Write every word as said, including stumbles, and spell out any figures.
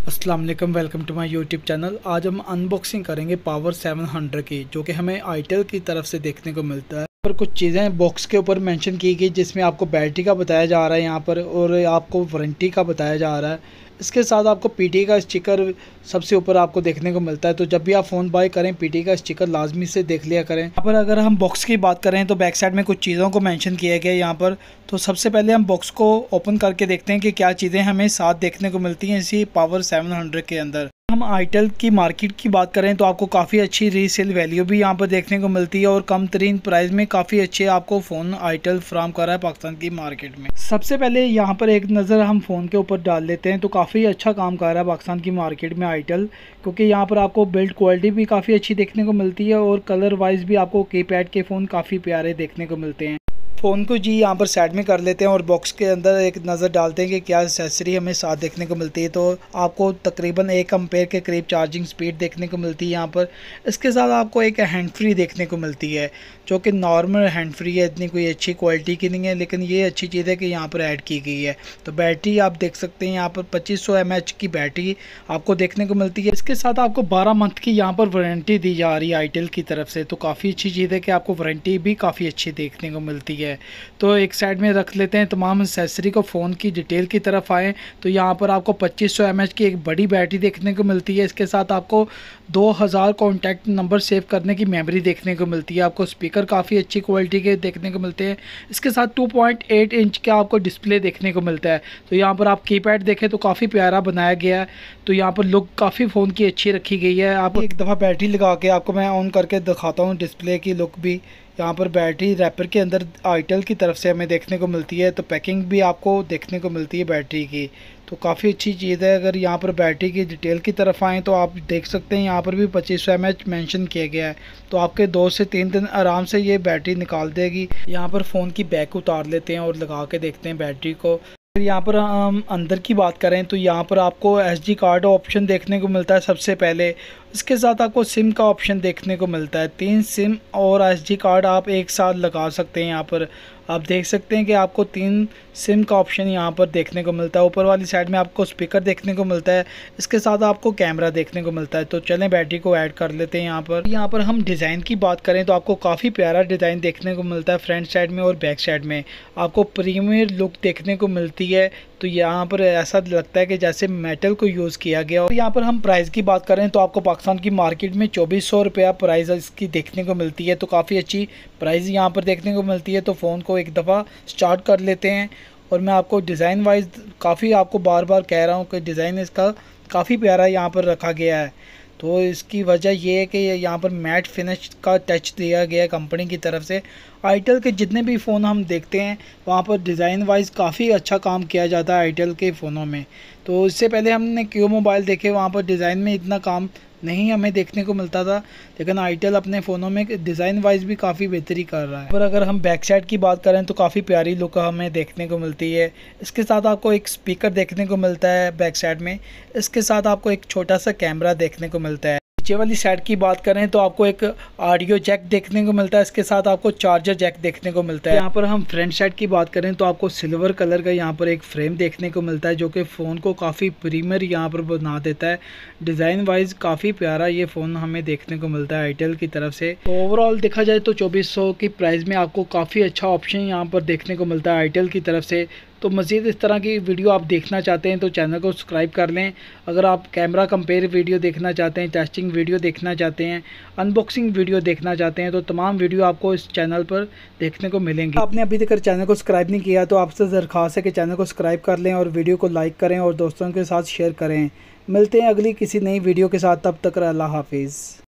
अस्सलाम वालेकुम, welcome to my YouTube channel. आज हम अनबॉक्सिंग करेंगे पावर सेवन हंड्रेड की, जो कि हमें आईटेल की तरफ से देखने को मिलता है। पर कुछ चीज़ें बॉक्स के ऊपर मेंशन की गई, जिसमें आपको बैटरी का बताया जा रहा है यहाँ पर, और आपको वारंटी का बताया जा रहा है। इसके साथ आपको पीटी का स्टिकर सबसे ऊपर आपको देखने को मिलता है। तो जब भी आप फ़ोन बाय करें, पीटी का स्टिकर लाजमी से देख लिया करें। यहाँ पर अगर हम बॉक्स की बात करें तो बैक साइड में कुछ चीज़ों को मेंशन किया गया है यहाँ पर। तो सबसे पहले हम बॉक्स को ओपन करके देखते हैं कि क्या चीज़ें हमें साथ देखने को मिलती हैं इसी पावर सेवन हंड्रेड के अंदर। हम आईटेल की मार्केट की बात करें तो आपको काफ़ी अच्छी रीसेल वैल्यू भी यहाँ पर देखने को मिलती है, और कम तरीन प्राइस में काफ़ी अच्छे आपको फ़ोन आईटेल फ्राहम कर रहा है पाकिस्तान की मार्केट में। सबसे पहले यहाँ पर एक नज़र हम फ़ोन के ऊपर डाल लेते हैं। तो काफ़ी अच्छा काम कर रहा है पाकिस्तान की मार्केट में आईटेल, क्योंकि यहाँ पर आपको बिल्ड क्वालिटी भी काफ़ी अच्छी देखने को मिलती है, और कलर वाइज भी आपको कीपैड के फ़ोन काफ़ी प्यारे देखने को मिलते हैं। फ़ोन को जी यहाँ पर साइड में कर लेते हैं और बॉक्स के अंदर एक नज़र डालते हैं कि क्या एक्सेसरी हमें साथ देखने को मिलती है। तो आपको तकरीबन एक एम्पेयर के करीब चार्जिंग स्पीड देखने को मिलती है यहाँ पर। इसके साथ आपको एक हैंड फ्री देखने को मिलती है, जो कि नॉर्मल हैंड फ्री है, इतनी कोई अच्छी क्वालिटी की नहीं है, लेकिन ये अच्छी चीज़ है कि यहाँ पर ऐड की गई है। तो बैटरी आप देख सकते हैं यहाँ पर पच्चीस सौ एम एच की बैटरी आपको देखने को मिलती है। इसके साथ आपको बारह मंथ की यहाँ पर वारंटी दी जा रही है आईटेल की तरफ से। तो काफ़ी अच्छी चीज़ है कि आपको वारंटी भी काफ़ी अच्छी देखने को मिलती है। तो एक साइड में रख लेते हैं तमाम एक्सेसरी को। फ़ोन की डिटेल की तरफ आएँ तो यहाँ पर आपको पच्चीस सौ एम एच की एक बड़ी बैटरी देखने को मिलती है। इसके साथ आपको दो हज़ार कॉन्टैक्ट नंबर सेव करने की मेमोरी देखने को मिलती है। आपको स्पीकर काफ़ी अच्छी क्वालिटी के देखने को मिलते हैं। इसके साथ टू पॉइंट एट इंच का आपको डिस्प्ले देखने को मिलता है। तो यहाँ पर आप कीपैड देखें तो काफ़ी प्यारा बनाया गया है। तो यहाँ पर लुक काफ़ी फ़ोन की अच्छी रखी गई है। आप एक दफ़ा बैटरी लगा के आपको मैं ऑन करके दिखाता हूँ डिस्प्ले की लुक भी। यहाँ पर बैटरी रैपर के अंदर आईटेल की तरफ से हमें देखने को मिलती है। तो पैकिंग भी आपको देखने को मिलती है बैटरी की, तो काफ़ी अच्छी चीज़ है। अगर यहाँ पर बैटरी की डिटेल की तरफ आएँ तो आप देख सकते हैं यहाँ पर भी पच्चीस सौ एम एच मैंशन किया गया है। तो आपके दो से तीन दिन आराम से ये बैटरी निकाल देगी। यहाँ पर फ़ोन की बैक उतार लेते हैं और लगा के देखते हैं बैटरी को। यहाँ पर हम अंदर की बात करें तो यहाँ पर आपको एसडी कार्ड ऑप्शन देखने को मिलता है सबसे पहले। इसके साथ आपको सिम का ऑप्शन देखने को मिलता है। तीन सिम और एसडी कार्ड आप एक साथ लगा सकते हैं। यहाँ पर आप देख सकते हैं कि आपको तीन सिम का ऑप्शन यहाँ पर देखने को मिलता है। ऊपर वाली साइड में आपको स्पीकर देखने को मिलता है। इसके साथ आपको कैमरा देखने को मिलता है। तो चलें बैटरी को ऐड कर लेते हैं। यहाँ पर यहाँ पर हम डिज़ाइन की बात करें तो आपको काफ़ी प्यारा डिज़ाइन देखने को मिलता है। फ्रंट साइड में और बैक साइड में आपको प्रीमियर लुक देखने को मिलती है। तो यहाँ पर ऐसा लगता है कि जैसे मेटल को यूज़ किया गया। और यहाँ पर हम प्राइस की बात करें तो आपको पाकिस्तान की मार्केट में चौबीस सौ रुपया प्राइस इसकी देखने को मिलती है। तो काफ़ी अच्छी प्राइस यहाँ पर देखने को मिलती है। तो फ़ोन को एक दफ़ा स्टार्ट कर लेते हैं, और मैं आपको डिज़ाइन वाइज काफ़ी आपको बार बार कह रहा हूँ कि डिज़ाइन इसका काफ़ी प्यारा यहाँ पर रखा गया है। तो इसकी वजह यह है कि यहाँ पर मैट फिनिश का टच दिया गया है कंपनी की तरफ से। आईटेल के जितने भी फ़ोन हम देखते हैं वहाँ पर डिज़ाइन वाइज काफ़ी अच्छा काम किया जाता है आईटेल के फ़ोनों में। तो इससे पहले हमने क्यू मोबाइल देखे, वहाँ पर डिज़ाइन में इतना काम नहीं हमें देखने को मिलता था, लेकिन आईटेल अपने फ़ोनों में डिज़ाइन वाइज भी काफ़ी बेहतरी कर रहा है। पर अगर हम बैक साइड की बात करें तो काफ़ी प्यारी लुक हमें देखने को मिलती है। इसके साथ आपको एक स्पीकर देखने को मिलता है बैक साइड में। इसके साथ आपको एक छोटा सा कैमरा देखने को मिलता है। नीचे वाली साइड की बात करें तो आपको एक ऑडियो जैक देखने को मिलता है। इसके साथ आपको चार्जर जैक देखने को मिलता है। यहाँ पर हम फ्रंट साइड की बात करें तो आपको सिल्वर कलर का यहाँ पर एक फ्रेम देखने को मिलता है, जो कि फ़ोन को काफ़ी प्रीमियर यहाँ पर बना देता है। डिज़ाइन वाइज काफ़ी प्यारा ये फ़ोन हमें देखने को मिलता है आईटेल की तरफ से। तो ओवरऑल देखा जाए तो चौबीस सौ की प्राइस में आपको काफ़ी अच्छा ऑप्शन यहाँ पर देखने को मिलता है आईटेल की तरफ से। तो मज़ीद इस तरह की वीडियो आप देखना चाहते हैं तो चैनल को सब्सक्राइब कर लें। अगर आप कैमरा कंपेयर वीडियो देखना चाहते हैं, टेस्टिंग वीडियो देखना चाहते हैं, अनबॉक्सिंग वीडियो देखना चाहते हैं, तो तमाम वीडियो आपको इस चैनल पर देखने को मिलेंगी। आपने अभी तक चैनल को सब्सक्राइब नहीं किया तो आपसे दरख्वास्त है कि चैनल को सब्सक्राइब कर लें और वीडियो को लाइक करें और दोस्तों के साथ शेयर करें। मिलते हैं अगली किसी नई वीडियो के साथ, तब तक अल्लाह हाफिज़।